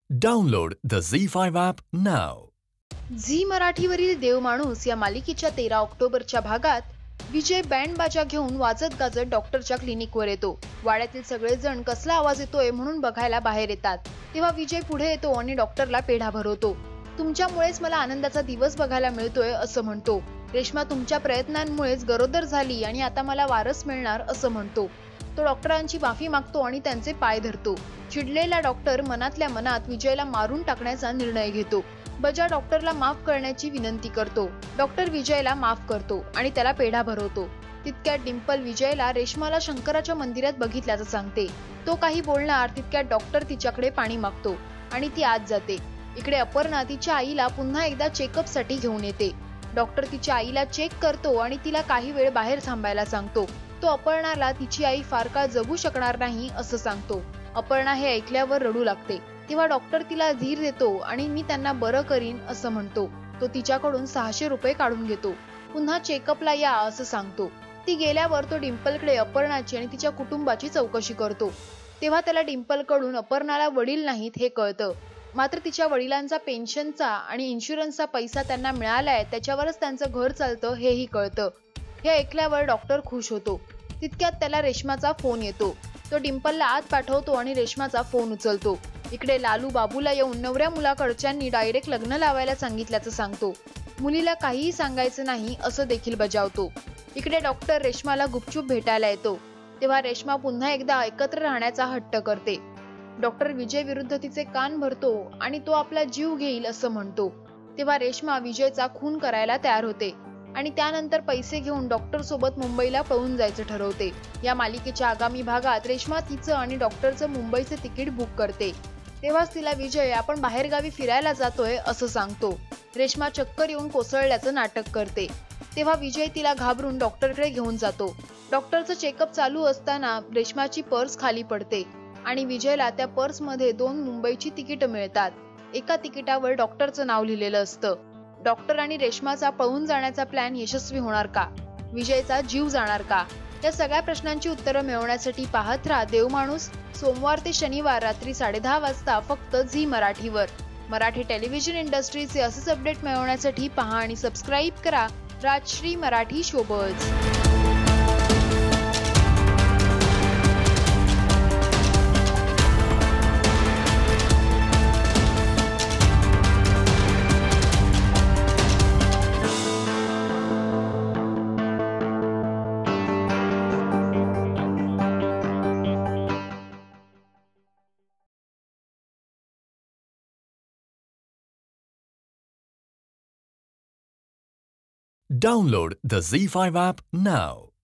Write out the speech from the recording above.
Download the Z5 app now. Zee मराठीवरील देवमाणूस या मालिकेच्या 13 ऑक्टोबरच्या भागात विजय बँड बाजा घेऊन वाजत गाजत डॉक्टरच्या क्लिनिकवर येतो. वाड्यातील सगळेजण कसला आवाज येतोय म्हणून बघायला बाहेर येतात. तेव्हा विजय पुढे येतो आणि डॉक्टरला पेढा भरवतो. तुमच्यामुळेच मला आनंदाचा दिवस बघायला मिळतोय असं म्हणतो. रेश्मा तुमच्या प्रयत्नांमुळेच गरोदर झाली आणि आता मला वारस मिळणार असं म्हणतो. तो डॉक्टरांची माफी मागतो आणि त्यांचे पाय धरतो. चिडलेला डॉक्टर मनातल्या मनात विजयला मारून टाकण्याचा निर्णय घेतो. बजा डॉक्टरला माफ करण्याची विनंती करतो. डॉक्टर विजयला माफ करतो आणि त्याला पेढा भरवतो. तितक्यात डिंपल विजयला रेश्माला शंकराच्या मंदिरात बघितल्याचं सांगते. तो काही बोलणार तितक्यात डॉक्टर तिच्याकडे पाणी मागतो आणि ती आत जाते. इकडे अपर्णा तिच्या आईला पुन्हा एकदा चेकअप साठी घेऊन येते. डॉक्टर तिच्या आईला चेक करतो आणि तिला काही वेळ बाहेर थांबायला सांगतो. तो अपर्णाला तिची आई फार काळ जगू शकणार नाही असं सांगतो. अपर्णा हे ऐकल्यावर रडू लागते. तेव्हा डॉक्टर तिला धीर देतो आणि मी त्यांना बरं करीन असं म्हणतो. तो तिच्याकडून 600 रुपये काढून घेतो. पुन्हा चेकअपला या असं सांगतो. ती गेल्यावर तो डिंपलकडे अपर्णाची आणि तिच्या कुटुंबाची चौकशी करतो. तेव्हा त्याला डिंपलकडून अपर्णाला वडील नाहीत हे कळतं. मात्र तिच्या वडिलांचा पेन्शनचा आणि इन्शुरन्सचा पैसा त्यांना मिळालाय, त्याच्यावरच त्यांचं घर चालतं हेही कळतं. हे ऐकल्यावर डॉक्टर खुश होतो. तितक्यात त्याला रेश्माचा फोन येतो. तो डिंपलला आत पाठवतो आणि रेश्माचा फोन उचलतो. इकडे लालू बाबूला येऊन नवऱ्या मुलाकडच्यांनी डायरेक्ट लग्न लावायला सांगितल्याचं सांगतो. मुलीला काहीही सांगायचं नाही असं देखील बजावतो. इकडे डॉक्टर रेश्माला गुपचूप भेटायला येतो. तेव्हा रेश्मा पुन्हा एकदा एकत्र राहण्याचा हट्ट करते. डॉक्टर विजय विरुद्ध तिचे कान भरतो आणि तो आपला जीव घेईल असं म्हणतो. तेव्हा रेश्मा विजयचा खून करायला तयार होते आणि त्यानंतर पैसे घेऊन डॉक्टर सोबत मुंबईला पळून जायचं ठरवते. या मालिकेच्या आगामी भागात रेश्मा तिचं आणि डॉक्टरचं मुंबईचे तिकीट बुक करते. तेव्हाच तिला विजय आपण बाहेरगावी फिरायला जातोय असं सांगतो. रेश्मा चक्कर येऊन कोसळल्याचं नाटक करते. तेव्हा विजय तिला घाबरून डॉक्टरकडे घेऊन जातो. डॉक्टरचं चेकअप चालू असताना रेश्माची पर्स खाली पडते आणि विजयला त्या पर्समध्ये 2 मुंबईची तिकीट मिळतात. एका तिकिटावर डॉक्टरचं नाव लिहिलेलं असतं. डॉक्टर आणि रेश्माचा पळून जाण्याचा प्लॅन यशस्वी होणार का? विजयचा जीव जाणार का? या सगळ्या प्रश्नांची उत्तरं मिळवण्यासाठी पाहत राहा देवमाणूस, सोमवार ते शनिवार रात्री 10:30 वाजता फक्त झी मराठीवर. मराठी टेलिव्हिजन इंडस्ट्रीचे असेच अपडेट मिळवण्यासाठी पहा आणि सबस्क्राईब करा Rajshri Marathi showbiz. Download the Z5 app now.